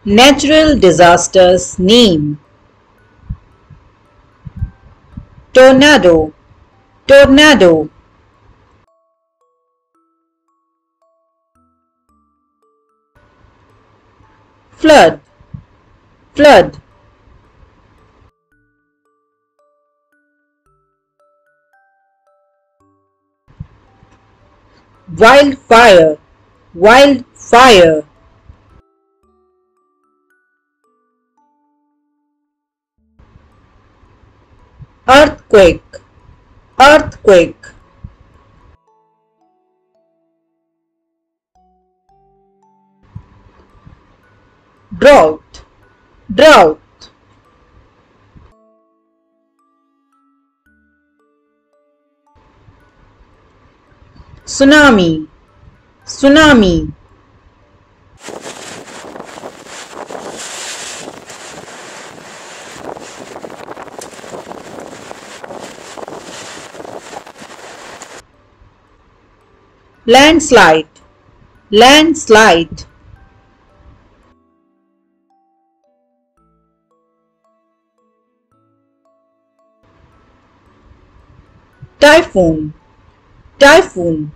Natural disasters name. Tornado, tornado. Flood, flood. Wildfire, wildfire. Earthquake, earthquake. Drought, drought. Tsunami, tsunami. Landslide, landslide. Typhoon, typhoon.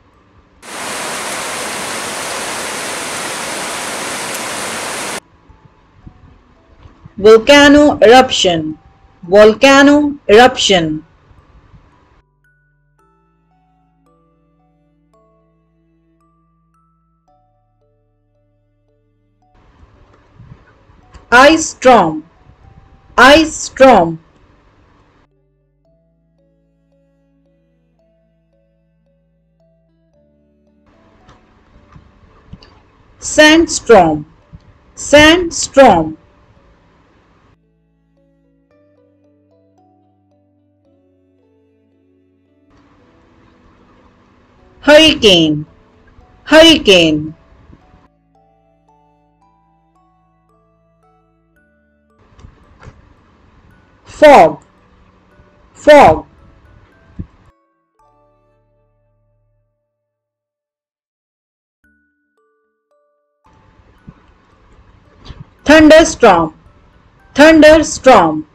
Volcano eruption, volcano eruption. Ice storm, ice storm. Sandstorm, sandstorm. Hurricane, hurricane. Fog, fog. Thunderstorm, thunderstorm.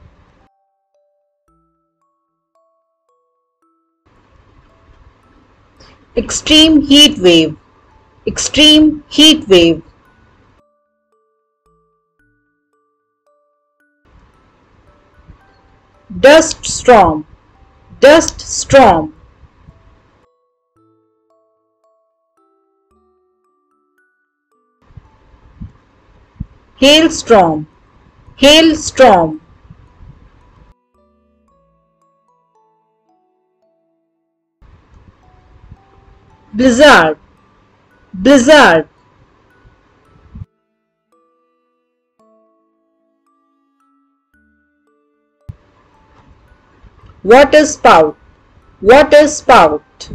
Extreme heat wave, extreme heat wave. Dust storm, dust storm. Hailstorm, hailstorm. Blizzard, blizzard. Water spout, water spout.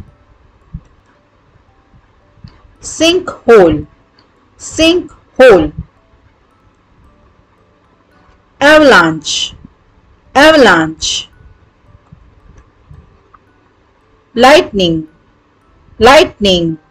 Sinkhole, sinkhole. Avalanche, avalanche. Lightning, lightning.